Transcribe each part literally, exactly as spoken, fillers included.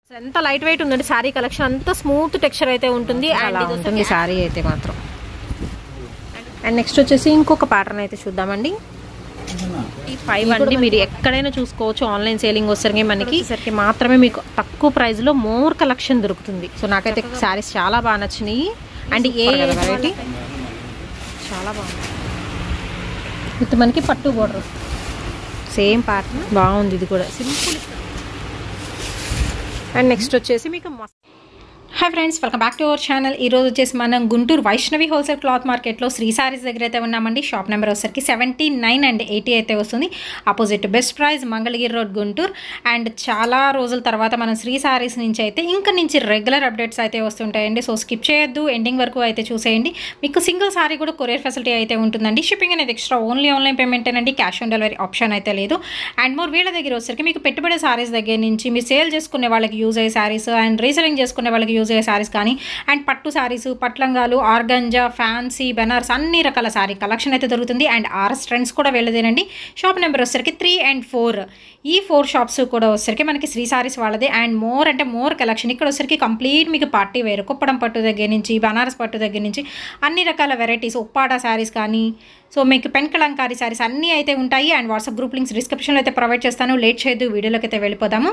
ఎంత light weight ఉందండి sari collection, అంత స్మూత్ టెక్స్చర్ అయితే ఉంటుంది. అలా ఉంటుంది సారీ అయితే మాత్రం. అండ్ నెక్స్ట్ వచ్చేసి ఇంకొక ప్యాటర్న్ అయితే చూద్దామండి. ఈ ఫైవ్ అండి మీరు ఎక్కడైనా చూసుకోవచ్చు. ఆన్లైన్ సేలింగ్ వచ్చరికి మనకి సరికి మాత్రమే మీకు తక్కువ ప్రైస్ లో మోర్ కలెక్షన్ దొరుకుతుంది. సో నాకైతే శారీస్ చాలా బాగా నచ్చినాయి. అండ్ ఏ వెరైటీ చాలా బాగుంది విత్ మనకి పట్టు బోర్డర్ సేమ్ ప్యాటర్న్ బాగుంది. ఇది కూడా సింపుల్. అండ్ నెక్స్ట్ వచ్చేసి మీకు hi friends, welcome back to our channel. ఈరోజు వచ్చేసి మనం గుంటూరు వైష్ణవి హోల్సేల్ క్లాత్ మార్కెట్లో శ్రీ సారీస్ దగ్గర అయితే ఉన్నామండి. షాప్ నెంబర్ వచ్చేసరికి సెవెంటీ నైన్ అండ్ ఎయిటీ అయితే వస్తుంది. Opposite best price Mangalagiri road Guntur. And చాలా రోజుల తర్వాత మనం శ్రీ సారీస్ నుంచి అయితే ఇంకా నుంచి రెగ్యులర్ అప్డేట్స్ అయితే వస్తుంటాయండి. సో స్కిప్ చేయొద్దు, ఎండింగ్ వరకు అయితే చూసేయండి. మీకు సింగిల్ సారీ కూడా కొరియర్ ఫెసిలిటీ అయితే ఉంటుందండి. షిప్పింగ్ అనేది ఎక్స్ట్రా ఓన్లీ ఆన్లైన్ పేమెంట్ అండి, క్యాష్ ఆన్ డెలివరీ ఆప్షన్ అయితే లేదు. అండ్ మోర్ వీళ్ళ దగ్గర వచ్చేసరికి మీకు పెట్టుబడి సారీస్ దగ్గర నుంచి మీరు సేల్ చేసుకునే వాళ్ళకి యూజ్ అయ్యే సారీస్ అండ్ రీసెలింగ్ చేసుకునే వాళ్ళకి యూజ్ అయ్యే సారీస్ కానీ అండ్ పట్టు సారీస్, పట్లంగాలు, ఆర్గంజా, ఫ్యాన్సీ, బెనార్స్ అన్ని రకాల సారీ కలెక్షన్ అయితే దొరుకుతుంది. అండ్ ఆర్ఎస్ ట్రెండ్స్ కూడా వెళ్ళదేనండి. షాప్ నెంబర్ వచ్చేసరికి త్రీ అండ్ ఫోర్ ఈ ఫోర్ షాప్స్ కూడా వచ్చేసరికి మనకి శ్రీ సారీస్ వాళ్ళదే. అండ్ మోర్ అంటే మోర్ కలెక్షన్ ఇక్కడ వచ్చేసరికి కంప్లీట్ మీకు పార్టీ వేర్, కుప్పడం పట్టు దగ్గర నుంచి బనారస్ పట్టు దగ్గర నుంచి అన్ని రకాల వెరైటీస్, ఉప్పాడ శారీస్ కానీ సో మీకు పెన్ కలంకారీ శారీస్ అన్నీ అయితే ఉంటాయి. అండ్ వాట్సాప్ గ్రూప్ లింక్స్ డిస్క్రిప్షన్లో అయితే ప్రొవైడ్ చేస్తాను. లేట్ చేయొద్దు, వీడియోలోకి అయితే వెళ్ళిపోదాము.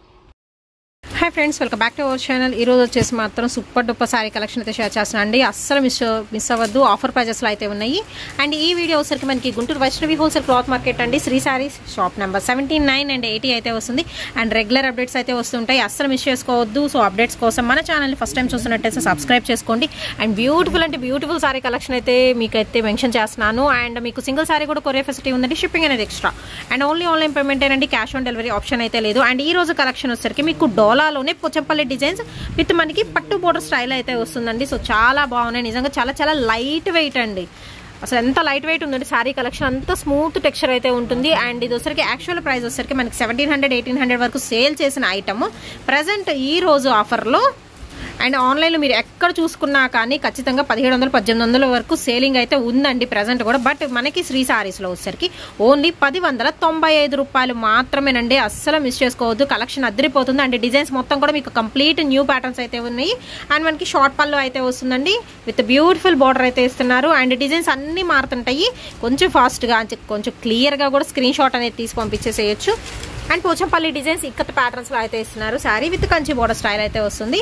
Hi friends, welcome back to our channel. ఈరోజు వచ్చేసి మాత్రం సూపర్ డూపర్ సారీ కలెక్షన్ అయితే షేర్ చేస్తున్నాను అండి. అస్సలు మిస్ మిస్ అవ్వద్దు, ఆఫర్ ప్రైజెస్లో అయితే ఉన్నాయి. అండ్ ఈ వీడియో వచ్చరికి మనకి Guntur Vaishnavi wholesale cloth market అండి. Shri saris shop number seventy nine and eighty అయితే వస్తుంది. అండ్ రెగ్యులర్ అప్డేట్స్ అయితే వస్తుంటాయి, అస్సలు మిస్ చేసుకోవద్దు. సో అప్డేట్స్ కోసం మన ఛానల్ని ఫస్ట్ టైం చూస్తున్నట్టయితే సబ్స్క్రైబ్ చేసుకోండి. అండ్ బ్యూటిఫుల్ అంటే బ్యూటిఫుల్ సారీ కలెక్షన్ అయితే మీకైతే మెన్షన్ చేస్తున్నాను. అండ్ మీకు సింగిల్ సారీ కూడా కొరియర్ ఫెసిలిటీ ఉందండి. షిప్పింగ్ అనేది extra and only online payment అండి, క్యాష్ ఆన్ డెలివరీ ఆప్షన్ అయితే లేదు. అండ్ ఈ రోజు కలెక్షన్ వచ్చరికి మీకు డోలాలోనే పోచంపల్లి డిజైన్స్ విత్ మనకి పట్టు బోర్డర్ స్టైల్ అయితే వస్తుందండి. సో చాలా బాగున్నాయి నిజంగా, చాలా చాలా లైట్ వెయిట్ అండి. అసలు ఎంత లైట్ వెయిట్ ఉందండి సారీ కలెక్షన్, అంత స్మూత్ టెక్స్చర్ అయితే ఉంటుంది. అండ్ ఇది వచ్చరికి యాక్చువల్ ప్రైస్ వచ్చరికి మనకి సెవెంటీన్ హండ్రెడ్ ఎయిటీన్ హండ్రెడ్ వరకు సేల్ చేసిన ఐటమ్ ప్రజెంట్ ఈ రోజు ఆఫర్లో అండ్ ఆన్లైన్లో మీరు ఎక్కడ చూసుకున్నా కానీ ఖచ్చితంగా పదిహేడు వందలు పద్దెనిమిది వందల వరకు సేలింగ్ అయితే ఉందండి ప్రజెంట్ కూడా. బట్ మనకి శ్రీ సారీస్లో వచ్చేసరికి ఓన్లీ పది వందల తొంభై ఐదు రూపాయలు మాత్రమేనండి. అస్సలు మిస్ చేసుకోవద్దు, కలెక్షన్ అదిరిపోతుంది. అండ్ డిజైన్స్ మొత్తం కూడా మీకు కంప్లీట్ న్యూ ప్యాటర్న్స్ అయితే ఉన్నాయి. అండ్ మనకి షార్ట్ పళ్ళు అయితే వస్తుందండి విత్ బ్యూటిఫుల్ బార్డర్ అయితే ఇస్తున్నారు. అండ్ డిజైన్స్ అన్నీ మారుతుంటాయి. కొంచెం ఫాస్ట్గా కొంచెం క్లియర్గా కూడా స్క్రీన్ షాట్ అనేది తీసి పంపించేసేయచ్చు. అండ్ పోచంపల్లి డిజైన్స్ ఇక్కత ప్యాటర్న్స్లో అయితే ఇస్తున్నారు. Sari with Kanchi border style అయితే వస్తుంది.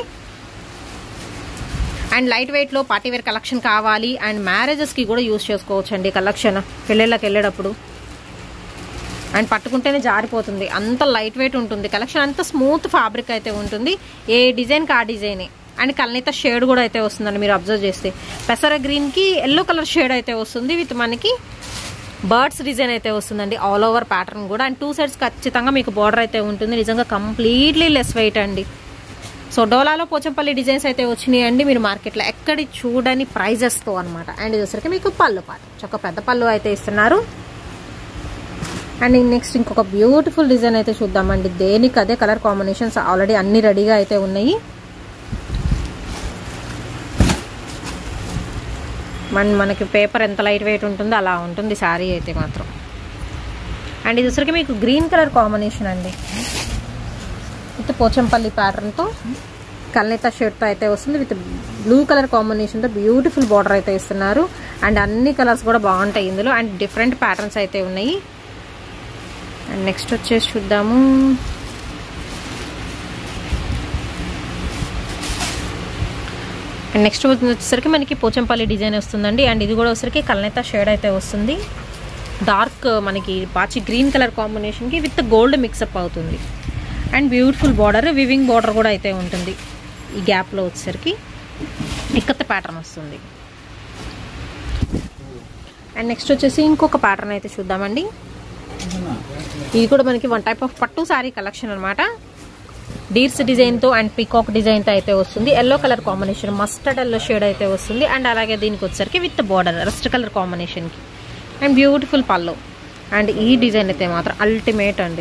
అండ్ లైట్ వెయిట్లో పార్టీవేర్ కలెక్షన్ కావాలి అండ్ మ్యారేజెస్కి కూడా యూజ్ చేసుకోవచ్చు అండి కలెక్షన్ పెళ్ళిళ్ళకి వెళ్ళేటప్పుడు. అండ్ పట్టుకుంటేనే జారిపోతుంది, అంత లైట్ వెయిట్ ఉంటుంది కలెక్షన్, అంత స్మూత్ ఫ్యాబ్రిక్ అయితే ఉంటుంది. ఏ డిజైన్కి ఆ డిజైనే. అండ్ కల్నేత షేడ్ కూడా అయితే వస్తుందండి మీరు అబ్జర్వ్ చేస్తే. పెసర గ్రీన్కి ఎల్లో కలర్ షేడ్ అయితే వస్తుంది విత్ మనకి బర్డ్స్ డిజైన్ అయితే వస్తుందండి ఆల్ ఓవర్ ప్యాటర్న్ కూడా. అండ్ టూ సైడ్స్ ఖచ్చితంగా మీకు బార్డర్ అయితే ఉంటుంది. నిజంగా కంప్లీట్లీ లెస్ వెయిట్ అండి. సో డోలాలో పోచంపల్లి డిజైన్స్ అయితే వచ్చినాయి అండి మీరు మార్కెట్లో ఎక్కడి చూడని ప్రైజెస్తో అనమాట. అండ్ ఇదేసరికి మీకు పళ్ళు పాట ఒక పెద్ద పళ్ళు అయితే ఇస్తున్నారు. అండ్ నెక్స్ట్ ఇంకొక బ్యూటిఫుల్ డిజైన్ అయితే చూద్దామండి. దేనికి అదే కలర్ కాంబినేషన్స్ ఆల్రెడీ అన్ని రెడీగా అయితే ఉన్నాయి. మన మనకి పేపర్ ఎంత లైట్ వెయిట్ ఉంటుందో అలా ఉంటుంది శారీ అయితే మాత్రం. అండ్ ఇది వచ్చరికి మీకు గ్రీన్ కలర్ కాంబినేషన్ అండి విత్ పోచంపల్లి ప్యాటర్న్తో కల్నేత షేడ్తో అయితే వస్తుంది. విత్ బ్లూ కలర్ కాంబినేషన్తో బ్యూటిఫుల్ బార్డర్ అయితే ఇస్తున్నారు. అండ్ అన్ని కలర్స్ కూడా బాగుంటాయి ఇందులో. అండ్ డిఫరెంట్ ప్యాటర్న్స్ అయితే ఉన్నాయి. అండ్ నెక్స్ట్ వచ్చేసి చూద్దాము. అండ్ నెక్స్ట్ వచ్చేసరికి మనకి పోచంపల్లి డిజైన్ వస్తుందండి. అండ్ ఇది కూడా వచ్చేసరికి కల్నేత షేడ్ అయితే వస్తుంది. డార్క్ మనకి పాచి గ్రీన్ కలర్ కాంబినేషన్కి విత్ గోల్డ్ మిక్సప్ అవుతుంది. And beautiful border, weaving border కూడా అయితే ఉంటుంది. ఈ గ్యాప్లో వచ్చేసరికి ఇక్కత్త ప్యాటర్న్ వస్తుంది. అండ్ నెక్స్ట్ వచ్చేసి ఇంకొక ప్యాటర్న్ అయితే చూద్దామండి. ఇది కూడా మనకి వన్ టైప్ ఆఫ్ పట్టు శారీ కలెక్షన్ అనమాట. డీర్స్ డిజైన్తో అండ్ పీకాక్ డిజైన్తో అయితే వస్తుంది. Yellow colour combination mustard yellow shade అయితే వస్తుంది. అండ్ అలాగే దీనికి వచ్చేసరికి విత్ బార్డర్ రస్ట్ కలర్ కాంబినేషన్కి అండ్ బ్యూటిఫుల్ పళ్ళు. అండ్ ఈ డిజైన్ అయితే మాత్రం అల్టిమేట్ అండి.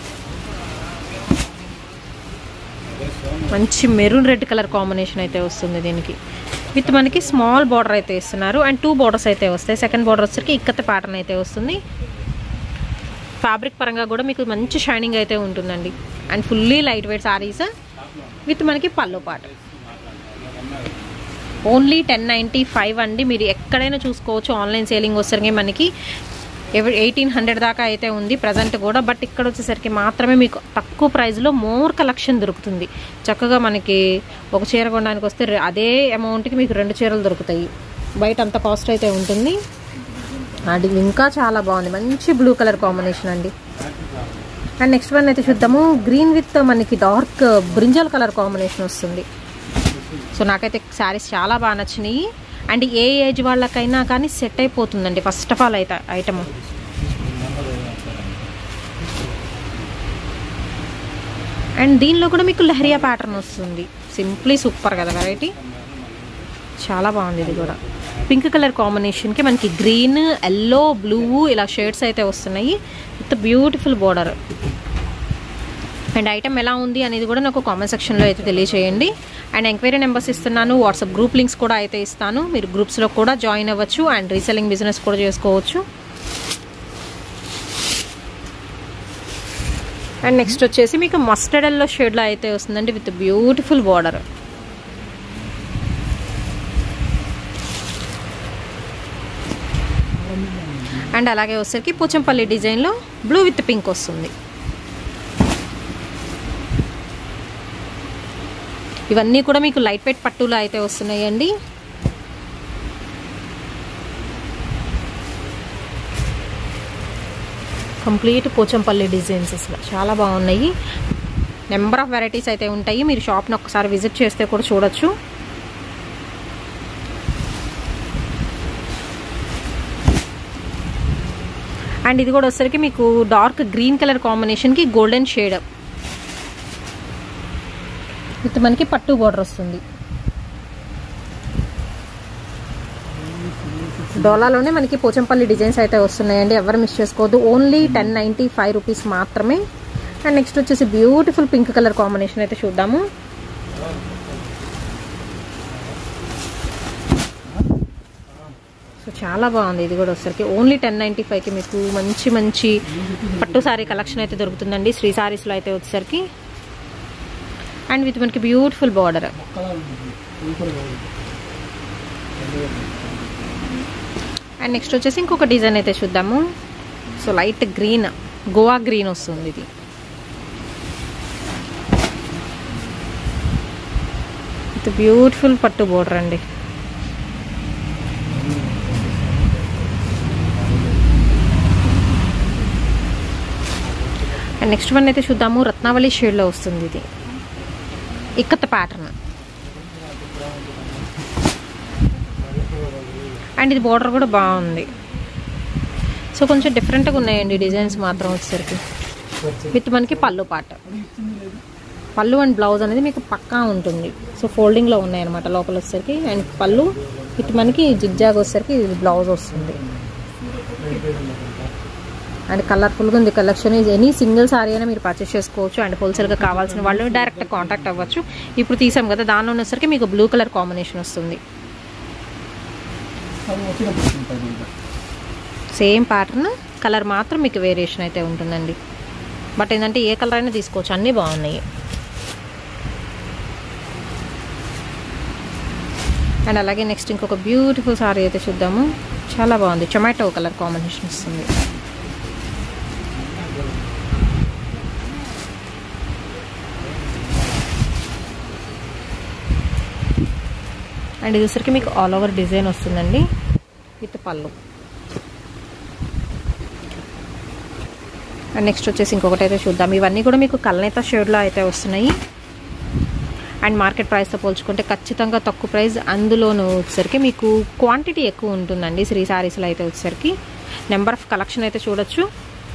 మంచి మెరూన్ రెడ్ కలర్ కాంబినేషన్ అయితే వస్తుంది దీనికి విత్ మనకి స్మాల్ బార్డర్ అయితే ఇస్తున్నారు. అండ్ టూ బార్డర్స్ అయితే వస్తాయి. సెకండ్ బార్డర్ వచ్చరికి ఇక్కత ప్యాటర్న్ అయితే వస్తుంది. ఫ్యాబ్రిక్ పరంగా కూడా మీకు మంచి షైనింగ్ అయితే ఉంటుందండి. And fully light weight saris with మనకి పళ్ళు పాట. ఓన్లీ టెన్ నైంటీ ఫైవ్ అండి. మీరు ఎక్కడైనా చూసుకోవచ్చు. ఆన్లైన్ సేలింగ్ వచ్చేసరికి మనకి ఎయిటీన్ హండ్రెడ్ దాకా అయితే ఉంది ప్రజెంట్ కూడా. బట్ ఇక్కడ వచ్చేసరికి మాత్రమే మీకు తక్కువ ప్రైస్లో మోర్ కలెక్షన్ దొరుకుతుంది. చక్కగా మనకి ఒక చీర కొనడానికి వస్తే అదే అమౌంట్కి మీకు రెండు చీరలు దొరుకుతాయి. బయట అంత కాస్ట్ అయితే ఉంటుంది. అది ఇంకా చాలా బాగుంది. మంచి బ్లూ కలర్ కాంబినేషన్ అండి. అండ్ నెక్స్ట్ వన్ అయితే చూద్దాము. గ్రీన్ విత్ మనకి డార్క్ బ్రింజల్ కలర్ కాంబినేషన్ వస్తుంది. సో నాకైతే శారీస్ చాలా బాగా నచ్చినాయి. అండ్ ఏ ఏజ్ వాళ్ళకైనా కానీ సెట్ అయిపోతుందండి ఫస్ట్ ఆఫ్ ఆల్ అయితే ఐటమ్. అండ్ దీనిలో కూడా మీకు లహరియా ప్యాటర్న్ వస్తుంది. సింప్లీ సూపర్ కదా వెరైటీ, చాలా బాగుంది. ఇది కూడా పింక్ కలర్ కాంబినేషన్కి మనకి గ్రీన్, ఎల్లో, బ్లూ ఇలా షేడ్స్ అయితే వస్తున్నాయి with beautiful border. And item ఎలా ఉంది అనేది కూడా నాకు కామెంట్ సెక్షన్లో అయితే తెలియచేయండి. అండ్ ఎంక్వైరీ నెంబర్స్ ఇస్తున్నాను. వాట్సాప్ గ్రూప్ లింక్స్ కూడా అయితే ఇస్తాను. మీరు గ్రూప్స్లో కూడా జాయిన్ అవ్వచ్చు. అండ్ రీసెల్లింగ్ బిజినెస్ కూడా చేసుకోవచ్చు. అండ్ నెక్స్ట్ వచ్చేసి మీకు మస్టర్డ్ ఎల్లో షేడ్లో అయితే వస్తుందండి విత్ బ్యూటిఫుల్ బార్డర్. అండ్ అలాగే వచ్చేసరికి పోచంపల్లి డిజైన్లో బ్లూ విత్ పింక్ వస్తుంది. ఇవన్నీ కూడా మీకు లైట్ వెయిట్ పట్టులో అయితే వస్తున్నాయండి. కంప్లీట్ పోచంపల్లి డిజైన్స్ అసలు చాలా బాగున్నాయి. నెంబర్ ఆఫ్ వెరైటీస్ అయితే ఉంటాయి. మీరు షాప్ని ఒకసారి విజిట్ చేస్తే కూడా చూడొచ్చు. అండ్ ఇది కూడా వచ్చేసరికి మీకు డార్క్ గ్రీన్ కలర్ కాంబినేషన్కి గోల్డెన్ షేడ్ విత్ మనకి పట్టు బోర్డర్ వస్తుంది. డోలాలోనే మనకి పోచంపల్లి డిజైన్స్ అయితే వస్తున్నాయండి. ఎవరు మిస్ చేసుకోవద్దు. Only ten ninety five rupees మాత్రమే. అండ్ నెక్స్ట్ వచ్చేసి బ్యూటిఫుల్ పింక్ కలర్ కాంబినేషన్ అయితే చూద్దాము. సో చాలా బాగుంది. ఇది కూడా వచ్చేసరికి ఓన్లీ టెన్ నైంటీ ఫైవ్కి మీకు మంచి మంచి పట్టు శారీ కలెక్షన్ అయితే దొరుకుతుందండి శ్రీ శారీస్లో అయితే వచ్చేసరికి. అండ్ విత్ మనకి బ్యూటిఫుల్ బార్డర్. అండ్ నెక్స్ట్ వచ్చేసి ఇంకొక డిజైన్ అయితే చూద్దాము. So light green, Goa green వస్తుంది. ఇది విత్ బ్యూటిఫుల్ పట్టు బార్డర్ అండి. అండ్ నెక్స్ట్ వన్ అయితే చూద్దాము. రత్నావళి షేడ్లో వస్తుంది. ఇది ఇక్కత్ ప్యాటర్న్. అండ్ ఇది బార్డర్ కూడా బాగుంది. సో కొంచెం డిఫరెంట్గా ఉన్నాయండి డిజైన్స్ మాత్రం వచ్చేసరికి. విత్ మనకి పళ్ళు పాట. పళ్ళు అండ్ బ్లౌజ్ అనేది మీకు పక్కా ఉంటుంది. సో ఫోల్డింగ్లో ఉన్నాయన్నమాట లోపల వచ్చేసరికి. అండ్ పళ్ళు విత్ మనకి జిగ్జాగ్ వచ్చేసరికి ఇది బ్లౌజ్ వస్తుంది. అండ్ కలర్ఫుల్గా ఉంది కలెక్షన్. ఎనీ సింగిల్ సారీ అయినా మీరు పర్చేస్ చేసుకోవచ్చు. అండ్ హోల్సేల్గా కావాల్సిన వాళ్ళు డైరెక్ట్ కాంటాక్ట్ అవ్వచ్చు. ఇప్పుడు తీసాం కదా, దానిలో ఉన్నసరికి మీకు బ్లూ కలర్ కాంబినేషన్ వస్తుంది. సేమ్ ప్యాటర్న్, కలర్ మాత్రం మీకు వేరియేషన్ అయితే ఉంటుందండి. బట్ ఏంటంటే ఏ కలర్ అయినా తీసుకోవచ్చు, అన్నీ బాగున్నాయి. అండ్ అలాగే నెక్స్ట్ ఇంకొక బ్యూటిఫుల్ సారీ అయితే చూద్దాము. చాలా బాగుంది. టొమాటో కలర్ కాంబినేషన్ వస్తుంది. అండ్ ఇది వచ్చరికి మీకు ఆల్ ఓవర్ డిజైన్ వస్తుందండి విత్ పళ్ళు. అండ్ నెక్స్ట్ వచ్చేసి ఇంకొకటి అయితే చూద్దాం. ఇవన్నీ కూడా మీకు కల్నేత షేడ్లో అయితే వస్తున్నాయి. అండ్ మార్కెట్ ప్రైస్తో పోల్చుకుంటే ఖచ్చితంగా తక్కువ ప్రైస్. అందులోనూ వచ్చేసరికి మీకు క్వాంటిటీ ఎక్కువ ఉంటుందండి శ్రీ శారీస్లో అయితే వచ్చేసరికి. నెంబర్ ఆఫ్ కలెక్షన్ అయితే చూడొచ్చు.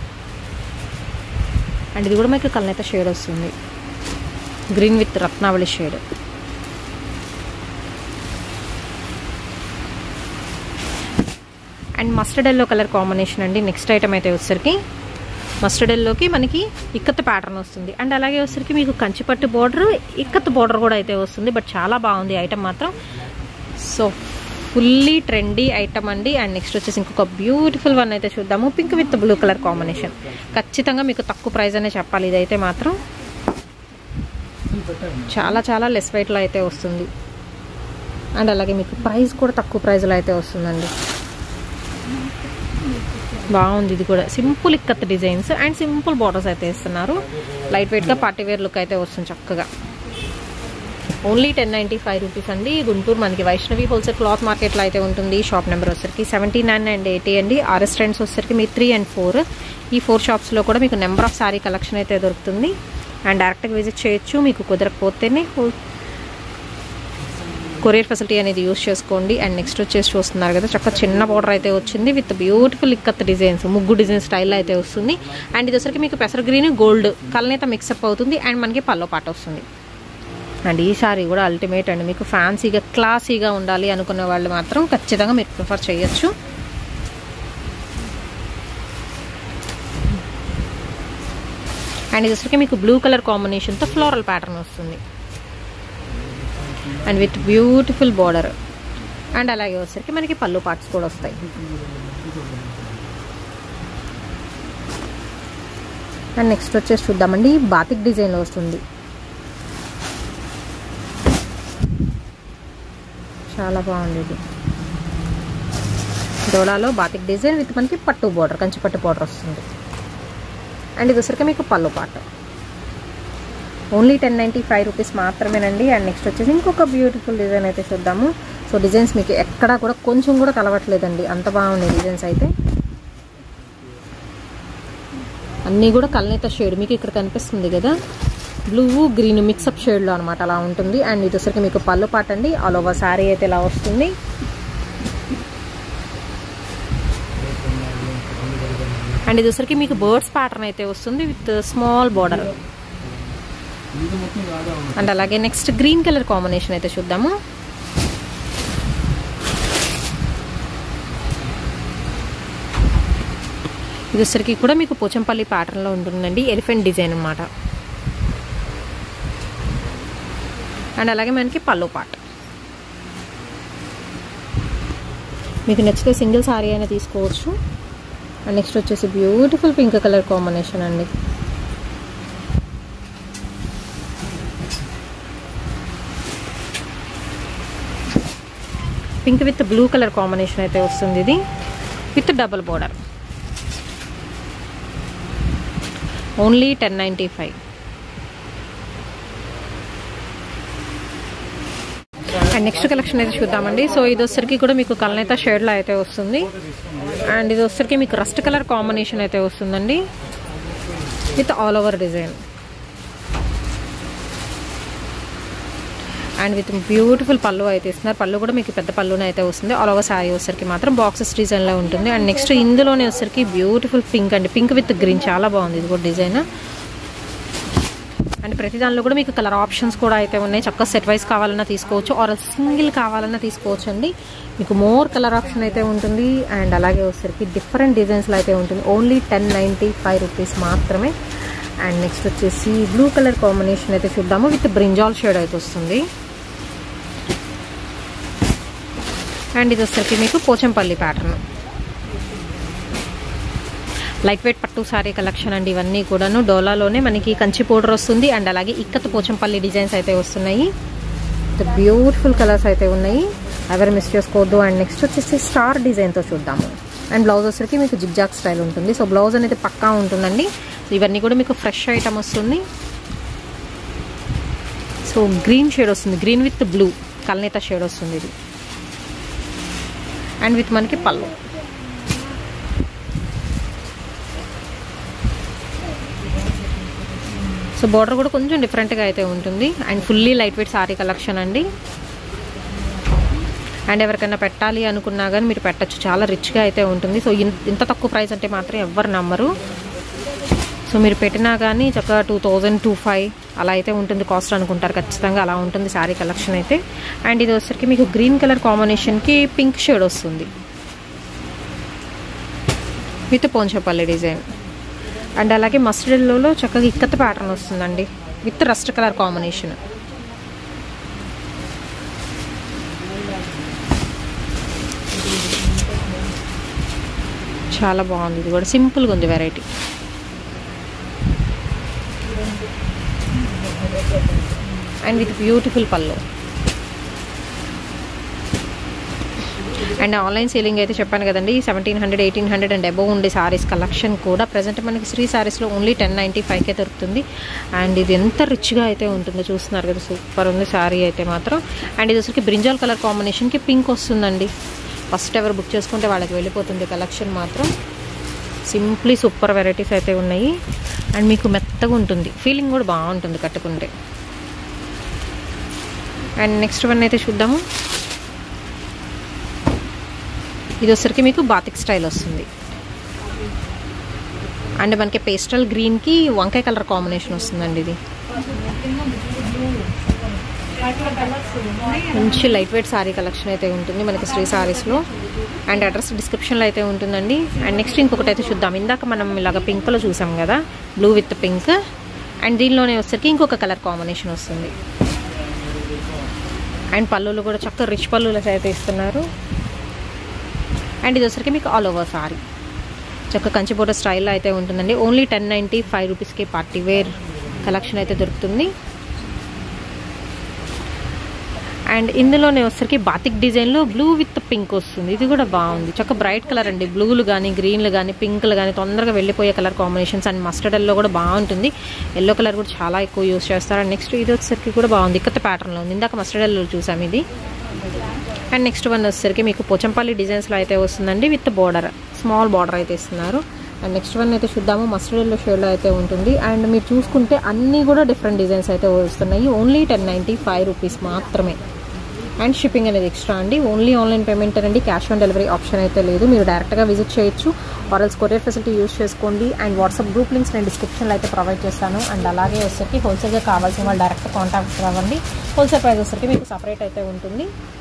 అండ్ ఇది కూడా మీకు కల్నేత షేడ్ వస్తుంది. Green with Ratnavali shade. And mustard yellow colour combination అండి. నెక్స్ట్ ఐటమ్ అయితే వచ్చేసరికి మస్టర్డ్ ఎల్లోకి మనకి ఇక్కత్ ప్యాటర్న్ వస్తుంది. అండ్ అలాగే వచ్చేసరికి మీకు కంచిపట్టు బార్డర్, ఇక్కత్ బార్డర్ కూడా అయితే వస్తుంది. బట్ చాలా బాగుంది ఐటమ్ మాత్రం. సో ఫుల్లీ ట్రెండీ ఐటమ్ అండి. అండ్ నెక్స్ట్ వచ్చేసి ఇంకొక బ్యూటిఫుల్ వన్ అయితే చూద్దాము. Pink with blue colour combination. ఖచ్చితంగా మీకు తక్కువ ప్రైస్ అనే చెప్పాలి. ఇదైతే మాత్రం చాలా చాలా లెస్ వెయిట్లో అయితే వస్తుంది. అండ్ అలాగే మీకు ప్రైస్ కూడా తక్కువ ప్రైస్లో అయితే వస్తుందండి. బాగుంది. ఇది కూడా simple ikat designs and simple borders అయితే ఇస్తున్నారు. లైట్ వెయిట్గా పార్టీ వేర్ లుక్ అయితే వస్తుంది చక్కగా. Only ten ninety five rupees అండి. గుంటూరు మనకి వైష్ణవి హోల్సేల్ క్లాత్ మార్కెట్లో అయితే ఉంటుంది. షాప్ నెంబర్ వచ్చేసరికి సెవెంటీ నైన్ అండ్ ఎయిటీ అండి. ఆర్ఎస్ ట్రెండ్స్ వచ్చేసరికి మీ త్రీ అండ్ ఫోర్ ఈ ఫోర్ షాప్స్లో కూడా మీకు నెంబర్ ఆఫ్ శారీ కలెక్షన్ అయితే దొరుకుతుంది. అండ్ డైరెక్ట్గా విజిట్ చేయొచ్చు. మీకు కుదరకపోతేనే హోల్ కొరియర్ ఫెసిలిటీ అనేది యూస్ చేసుకోండి. అండ్ నెక్స్ట్ వచ్చేసి చూస్తున్నారు కదా చక్కగా చిన్న బార్డర్ అయితే వచ్చింది విత్ బ్యూటిఫుల్ ఇక్కత్ డిజైన్స్, ముగ్గు డిజైన్ స్టైల్లో అయితే వస్తుంది. అండ్ ఇది వచ్చరికి మీకు పెసర గ్రీన్ గోల్డ్ కలనేత మిక్సప్ అవుతుంది. అండ్ మనకి పల్లో పాట వస్తుంది. అండ్ ఈ సారీ కూడా అల్టిమేట్ అండి. మీకు ఫ్యాన్సీగా క్లాసీగా ఉండాలి అనుకునే వాళ్ళు మాత్రం ఖచ్చితంగా మీరు ప్రిఫర్ చేయొచ్చు. అండ్ ఇది వచ్చరికి మీకు బ్లూ కలర్ కాంబినేషన్తో ఫ్లోరల్ ప్యాటర్న్ వస్తుంది. And with beautiful border. And అలాగే వచ్చేసరికి మనకి పళ్ళు పార్ట్స్ కూడా వస్తాయి. అండ్ నెక్స్ట్ వచ్చేసి చూద్దామండి. బాతిక్ డిజైన్లో వస్తుంది. చాలా బాగుంది. ఇది డోలాలో బాతిక్ డిజైన్ విత్ మనకి పట్టు బార్డర్, కంచి పట్టు బార్డర్ వస్తుంది. అండ్ ఇది వచ్చరికి మీకు పళ్ళు పాట. Only ten ninety five rupees మాత్రమేనండి. అండ్ నెక్స్ట్ వచ్చేసి ఇంకొక బ్యూటిఫుల్ డిజైన్ అయితే చూద్దాము. సో డిజైన్స్ మీకు ఎక్కడా కూడా కొంచెం కూడా కలవట్లేదండి, అంత బాగున్నాయి డిజైన్స్ అయితే. అన్నీ కూడా కల్నేత షేడ్ మీకు ఇక్కడ కనిపిస్తుంది కదా, బ్లూ గ్రీన్ మిక్సప్ షేడ్లో అనమాట, అలా ఉంటుంది. అండ్ ఇది వచ్చరికి మీకు పళ్ళు పాట అండి. ఆల్ ఓవర్ శారీ అయితే ఇలా వస్తుంది. అండ్ ఇది వచ్చరికి మీకు బర్డ్స్ ప్యాటర్న్ అయితే వస్తుంది విత్ స్మాల్ బార్డర్. అండ్ అలాగే నెక్స్ట్ గ్రీన్ కలర్ కాంబినేషన్ అయితే చూద్దాము. ఇది వచ్చరికి కూడా మీకు పోచంపల్లి ప్యాటర్న్లో ఉంటుందండి, ఎలిఫెంట్ డిజైన్ అన్నమాట. అండ్ అలాగే మనకి పల్లో పాట్. మీకు నచ్చితే సింగిల్ సారీ అయినా తీసుకోవచ్చు. అండ్ నెక్స్ట్ వచ్చేసి బ్యూటిఫుల్ పింక్ కలర్ కాంబినేషన్ అండి. Pink with blue colour combination అయితే వస్తుంది. ఇది with double border. Only ten ninety five. And next collection అయితే చూద్దామండి. సో ఇది వచ్చరికి కూడా మీకు కల్నేత షేడ్లో అయితే వస్తుంది. అండ్ ఇది వచ్చరికి మీకు రస్ట్ కలర్ కాంబినేషన్ అయితే వస్తుందండి with all over design. And with beautiful పళ్ళు అయితే ఇస్తున్నారు. పళ్ళు కూడా మీకు పెద్ద పళ్ళునే అయితే వస్తుంది. ఆల్ ఓవర్ శారీ వచ్చరికి మాత్రం బాక్సెస్ డిజైన్లో ఉంటుంది. అండ్ నెక్స్ట్ ఇందులోనే వచ్చరికి బ్యూటిఫుల్ పింక్ అండి, పింక్ విత్ గ్రీన్ చాలా బాగుంది ఇది కూడా డిజైన్. అండ్ ప్రతి దానిలో కూడా మీకు కలర్ ఆప్షన్స్ కూడా అయితే ఉన్నాయి. చక్కగా సెట్ వైజ్ కావాలన్నా తీసుకోవచ్చు, ఆర్ సింగిల్ కావాలన్నా తీసుకోవచ్చు అండి. మీకు మోర్ కలర్ ఆప్షన్ అయితే ఉంటుంది. అండ్ అలాగే వచ్చరికి డిఫరెంట్ డిజైన్స్లో అయితే ఉంటుంది. Only ten ninety five rupees మాత్రమే. అండ్ నెక్స్ట్ వచ్చేసి బ్లూ కలర్ కాంబినేషన్ అయితే చూద్దాము విత్ బ్రింజాల్ షేడ్ అయితే వస్తుంది. అండ్ ఇది వచ్చరికి మీకు పోచంపల్లి ప్యాటర్న్, లైట్ వెయిట్ పట్టు సారీ కలెక్షన్ అండి. ఇవన్నీ కూడాను డోలాలోనే మనకి కంచి పౌడర్ వస్తుంది. అండ్ అలాగే ఇక్కత్ పోచంపల్లి డిజైన్స్ అయితే వస్తున్నాయి. బ్యూటిఫుల్ కలర్స్ అయితే ఉన్నాయి, ఎవరు మిస్ చేసుకోవద్దు. అండ్ నెక్స్ట్ వచ్చేసి స్టార్ డిజైన్తో చూద్దాము. అండ్ బ్లౌజ్ వచ్చరికి మీకు జిగ్జాగ్ స్టైల్ ఉంటుంది. సో బ్లౌజ్ అనేది పక్కా ఉంటుందండి. ఇవన్నీ కూడా మీకు ఫ్రెష్ ఐటమ్ వస్తుంది. సో గ్రీన్ షేడ్ వస్తుంది, గ్రీన్ విత్ బ్లూ కల్నేత షేడ్ వస్తుంది ఇది. అండ్ విత్ మనకి పళ్ళు. సో బార్డర్ కూడా కొంచెం డిఫరెంట్గా అయితే ఉంటుంది. And fully light weight sari collection అండి. అండ్ ఎవరికైనా పెట్టాలి అనుకున్నా కానీ మీరు పెట్టచ్చు, చాలా రిచ్గా అయితే ఉంటుంది. సో ఇంత తక్కువ ప్రైస్ అంటే మాత్రం ఎవరు నమ్మరు. సో మీరు పెట్టినా కానీ చక్కగా టూ థౌజండ్ టూ ఫైవ్ అలా అయితే ఉంటుంది కాస్ట్ అనుకుంటారు, ఖచ్చితంగా అలా ఉంటుంది శారీ కలెక్షన్ అయితే. అండ్ ఇది వచ్చరికి మీకు గ్రీన్ కలర్ కాంబినేషన్కి పింక్ షేడ్ వస్తుంది విత్ పోంచపల్లి డిజైన్. అండ్ అలాగే మస్టర్డ్ ఎల్లోలో చక్కగా ఇక్కత్ ప్యాటర్న్ వస్తుందండి విత్ రస్ట్ కలర్ కాంబినేషన్. చాలా బాగుంది, ఇది కూడా సింపుల్గా ఉంది వెరైటీ. అండ్ విత్ బ్యూటిఫుల్ పళ్ళు. అండ్ ఆన్లైన్ సేలింగ్ అయితే చెప్పాను కదండి, seventeen hundred eighteen hundred and above ఉండే సారీస్ కలెక్షన్ కూడా ప్రజెంట్ మనకి శ్రీ సారీస్లో ఓన్లీ టెన్ నైంటీ ఫైవ్కే దొరుకుతుంది. అండ్ ఇది ఎంత రిచ్గా అయితే ఉంటుందో చూస్తున్నారు కదా, సూపర్ ఉంది శారీ అయితే మాత్రం. అండ్ ఇది వచ్చరికి బ్రింజాల్ కలర్ కాంబినేషన్కి పింక్ వస్తుందండి. ఫస్ట్ ఎవరు బుక్ చేసుకుంటే వాళ్ళకి వెళ్ళిపోతుంది కలెక్షన్ మాత్రం. సింప్లీ సూపర్ వెరైటీస్ అయితే ఉన్నాయి. అండ్ మీకు మెత్తగా ఉంటుంది, ఫీలింగ్ కూడా బాగుంటుంది కట్టుకుంటే. అండ్ నెక్స్ట్ వన్ అయితే చూద్దాము. ఇది వచ్చరికి మీకు బాతిక్ స్టైల్ వస్తుంది. అండ్ మనకి పేస్టల్ గ్రీన్కి వంకాయ కలర్ కాంబినేషన్ వస్తుందండి. ఇది మంచి లైట్ వెయిట్ శారీ కలెక్షన్ అయితే ఉంటుంది మనకి శ్రీ సారీస్లో. అండ్ అడ్రస్ డిస్క్రిప్షన్లో అయితే ఉంటుందండి. అండ్ నెక్స్ట్ ఇంకొకటి అయితే చూద్దాం. ఇందాక మనం ఇలాగ పింక్లో చూసాం కదా, బ్లూ విత్ పింక్. అండ్ దీనిలోనే వచ్చరికి ఇంకొక కలర్ కాంబినేషన్ వస్తుంది. అండ్ పళ్ళులు కూడా చక్కగా రిచ్ పళ్ళులు అయితే ఇస్తున్నారు. అండ్ ఇది వచ్చరికి మీకు ఆల్ ఓవర్ సారీ చక్కగా కంచిపోట స్టైల్లో అయితే ఉంటుందండి. ఓన్లీ టెన్ నైంటీ ఫైవ్ రూపీస్కి పార్టీ వేర్ కలెక్షన్ అయితే దొరుకుతుంది. అండ్ ఇందులోనే వచ్చరికి బాతిక్ డిజైన్లో బ్లూ విత్ పింక్ వస్తుంది. ఇది కూడా బాగుంది, చక్క బ్రైట్ కలర్ అండి. బ్లూలు కానీ గ్రీన్లు కానీ పింక్లు కానీ తొందరగా వెళ్ళిపోయే colour combinations. And mustard yellow కూడా బాగుంటుంది. ఎల్లో కలర్ కూడా చాలా ఎక్కువ యూస్ చేస్తారు. అండ్ నెక్స్ట్ ఇది వచ్చరికి కూడా బాగుంది, ఇక్కత ప్యాటర్న్లో ఉంది. ఇందాక మస్టర్డ్ ఎల్లో చూసాం ఇది. అండ్ నెక్స్ట్ వన్ వచ్చేసరికి మీకు పోచంపల్లి డిజైన్స్లో అయితే వస్తుందండి, విత్ బార్డర్, స్మాల్ బార్డర్ అయితే ఇస్తున్నారు. అండ్ నెక్స్ట్ వన్ అయితే చూద్దాము. మస్టర్డ్ ఎల్లో షేడ్లో అయితే ఉంటుంది. అండ్ మీరు చూసుకుంటే అన్నీ కూడా డిఫరెంట్ డిజైన్స్ అయితే వస్తున్నాయి. Only ten ninety five rupees మాత్రమే. అండ్ షిప్పింగ్ అనేది ఎక్స్ట్రా అండి. ఓన్లీ ఆన్లైన్ పేమెంట్ అండి, క్యాష్ ఆన్ డెలివరీ ఆప్షన్ అయితే లేదు. మీరు డైరెక్ట్గా విజిట్ చేయొచ్చు, ఆర్ఎల్స్ కొరియర్ ఫెసిలిటీ యూస్ చేసుకోండి. అండ్ వాట్సాప్ గ్రూప్ లింక్స్ నేను డిస్క్రిప్షన్లో అయితే ప్రొవైడ్ చేస్తాను. అండ్ అలాగే వచ్చేసరికి హోల్సేల్గా కావాల్సిన వాళ్ళు డైరెక్ట్ కాంటాక్ట్ అవ్వండి. హోల్సేల్ ప్రైస్ వచ్చేసరికి మీకు సపరేట్ అయితే ఉంటుంది.